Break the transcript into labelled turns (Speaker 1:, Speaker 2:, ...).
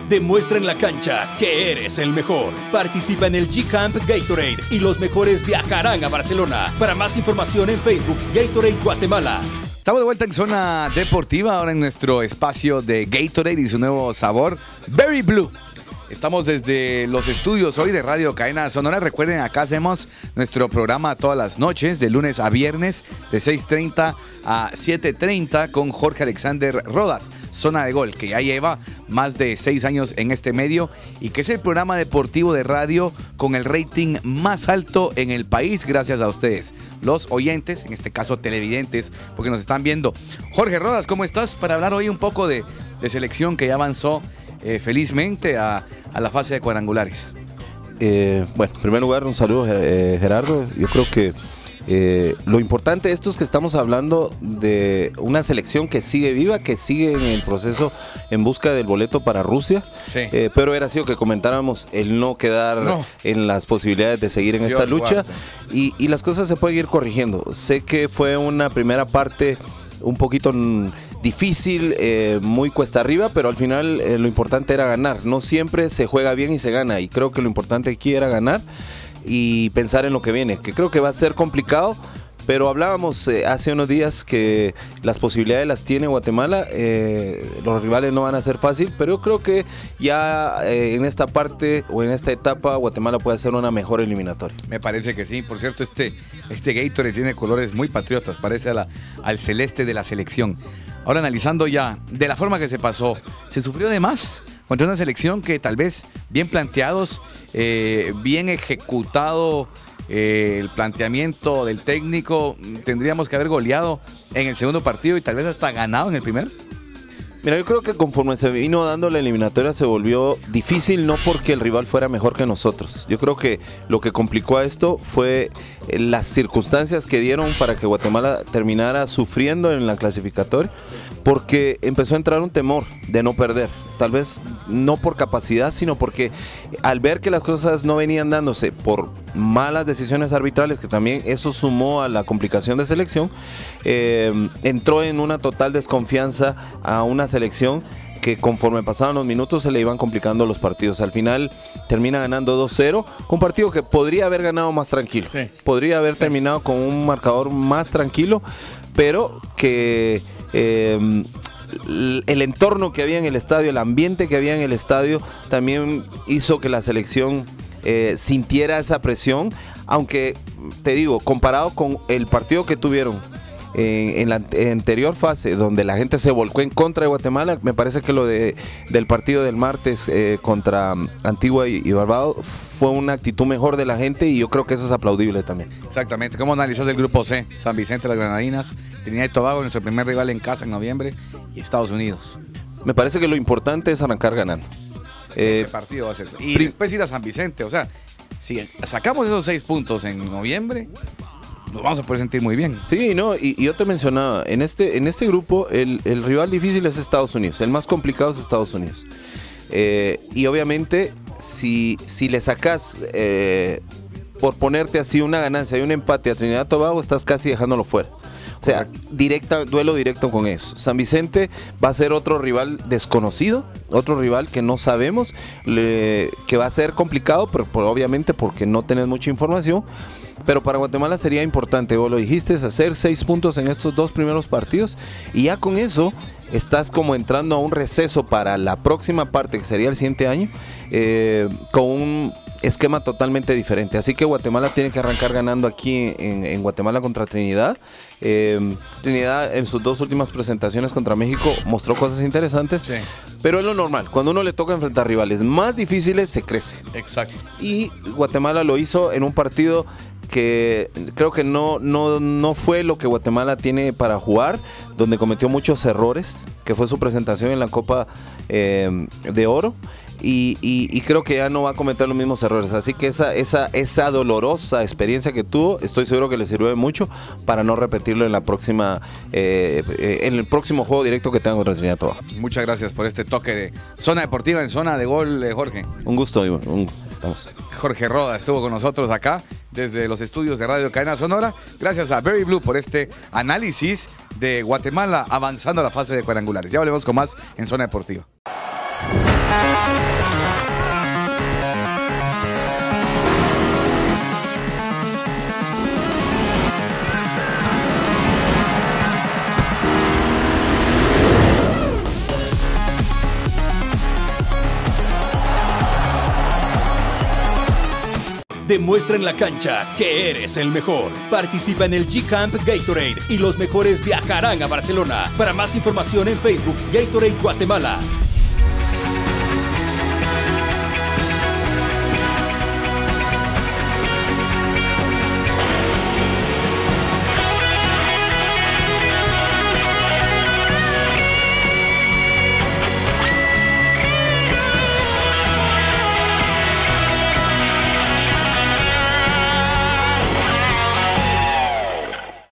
Speaker 1: Demuestra en la cancha que eres el mejor. Participa en el G-Camp Gatorade y los mejores viajarán a Barcelona. Para más información en Facebook, Gatorade Guatemala.
Speaker 2: Estamos de vuelta en Zona Deportiva, ahora en nuestro espacio de Gatorade y su nuevo sabor, Berry Blue. Estamos desde los estudios hoy de Radio Cadena Sonora. Recuerden, acá hacemos nuestro programa todas las noches, de lunes a viernes, de 6:30 a 7:30, con Jorge Alexander Rodas, Zona de Gol, que ya lleva más de 6 años en este medio y que es el programa deportivo de radio con el rating más alto en el país, gracias a ustedes, los oyentes, en este caso televidentes, porque nos están viendo. Jorge Rodas, ¿cómo estás? Para hablar hoy un poco de selección que ya avanzó felizmente a la fase de cuadrangulares.
Speaker 3: Bueno, en primer lugar, un saludo, Gerardo. Yo creo que lo importante de esto es que estamos hablando de una selección que sigue viva, que sigue en el proceso en busca del boleto para Rusia. Sí. Pero era sido que comentáramos el no quedar en las posibilidades de seguir en esta lucha. Y las cosas se pueden ir corrigiendo. Sé que fue una primera parte un poquito difícil, muy cuesta arriba, pero al final lo importante era ganar. No siempre se juega bien y se gana, y creo que lo importante aquí era ganar y pensar en lo que viene, que creo que va a ser complicado, pero hablábamos hace unos días que las posibilidades las tiene Guatemala. Los rivales no van a ser fácil, pero yo creo que ya en esta parte o en esta etapa Guatemala puede hacer una mejor eliminatoria.
Speaker 2: Me parece que sí. Por cierto, este Gatorade tiene colores muy patriotas, parece al celeste de la selección. Ahora, analizando ya de la forma que se pasó, ¿se sufrió de más contra una selección que tal vez bien planteados, bien ejecutado el planteamiento del técnico, tendríamos que haber goleado en el segundo partido y tal vez hasta ganado en el primero?
Speaker 3: Mira, yo creo que conforme se vino dando la eliminatoria se volvió difícil, no porque el rival fuera mejor que nosotros. Yo creo que lo que complicó a esto fue las circunstancias que dieron para que Guatemala terminara sufriendo en la clasificatoria, porque empezó a entrar un temor de no perder. Tal vez no por capacidad, sino porque al ver que las cosas no venían dándose por malas decisiones arbitrales, que también eso sumó a la complicación de selección, entró en una total desconfianza a una selección que conforme pasaban los minutos se le iban complicando los partidos. Al final termina ganando 2-0, un partido que podría haber ganado más tranquilo. Sí. Podría haber terminado con un marcador más tranquilo, pero que el entorno que había en el estadio, el ambiente que había en el estadio, también hizo que la selección sintiera esa presión, aunque te digo, comparado con el partido que tuvieron en la anterior fase, donde la gente se volcó en contra de Guatemala, me parece que lo del partido del martes contra Antigua y Barbados fue una actitud mejor de la gente, y yo creo que eso es aplaudible también.
Speaker 2: Exactamente. ¿Cómo analizas el grupo C? San Vicente, las Granadinas, Trinidad y Tobago, nuestro primer rival en casa en noviembre, y Estados Unidos.
Speaker 3: Me parece que lo importante es arrancar ganando.
Speaker 2: Ese partido va a ser. Y después ir a San Vicente. O sea, si sacamos esos 6 puntos en noviembre, nos vamos a poder sentir muy bien.
Speaker 3: Sí, no, y yo te mencionaba, en este grupo el rival difícil es Estados Unidos, el más complicado es Estados Unidos. Y obviamente, si le sacas, por ponerte así, una ganancia y un empate a Trinidad y Tobago, estás casi dejándolo fuera. O sea, duelo directo con eso. San Vicente va a ser otro rival desconocido, otro rival que no sabemos, que va a ser complicado, pero obviamente porque no tenés mucha información. Pero para Guatemala sería importante, vos lo dijiste, es hacer 6 puntos en estos 2 primeros partidos, y ya con eso estás como entrando a un receso para la próxima parte, que sería el siguiente año, con un esquema totalmente diferente. Así que Guatemala tiene que arrancar ganando aquí en Guatemala contra Trinidad. Trinidad en sus 2 últimas presentaciones contra México mostró cosas interesantes, sí, pero es lo normal, cuando uno le toca enfrentar rivales más difíciles se crece.
Speaker 2: Exacto.
Speaker 3: Y Guatemala lo hizo en un partido que creo que no fue lo que Guatemala tiene para jugar, donde cometió muchos errores, que fue su presentación en la Copa de Oro, y creo que ya no va a cometer los mismos errores. Así que esa dolorosa experiencia que tuvo, estoy seguro que le sirvió de mucho para no repetirlo en la próxima en el próximo juego directo que tenga contra Trinidad y Tobago.
Speaker 2: Muchas gracias por este toque de Zona Deportiva en Zona de Gol, Jorge.
Speaker 3: Un gusto, estamos.
Speaker 2: Jorge Roda estuvo con nosotros acá desde los estudios de Radio Cadena Sonora. Gracias a Berry Blue por este análisis de Guatemala avanzando a la fase de cuadrangulares. Ya volvemos con más en Zona Deportiva.
Speaker 1: Demuestra en la cancha que eres el mejor. Participa en el G-Camp Gatorade y los mejores viajarán a Barcelona. Para más información en Facebook, Gatorade Guatemala.